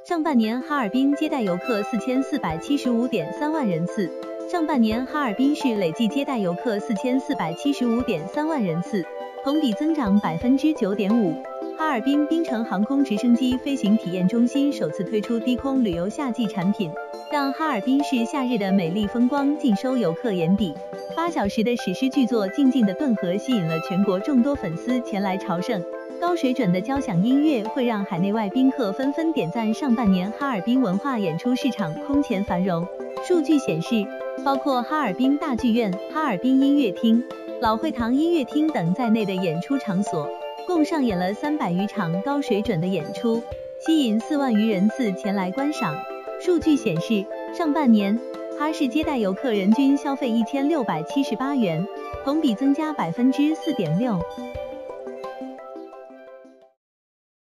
上半年哈尔滨接待游客4475.3万人次，上半年哈尔滨市累计接待游客4475.3万人次，同比增长9.5%。哈尔滨滨城航空直升机飞行体验中心首次推出低空旅游夏季产品，让哈尔滨市夏日的美丽风光尽收游客眼底。8小时的史诗巨作《静静的顿河》吸引了全国众多粉丝前来朝圣。高水准的交响音乐会让海内外宾客纷纷点赞。上半年哈尔滨文化演出市场空前繁荣。数据显示，包括哈尔滨大剧院、哈尔滨音乐厅、老会堂音乐厅等在内的演出场所，共上演了300余场高水准的演出，吸引4万余人次前来观赏。数据显示，上半年哈市接待游客人均消费1678元，同比增加4.6%。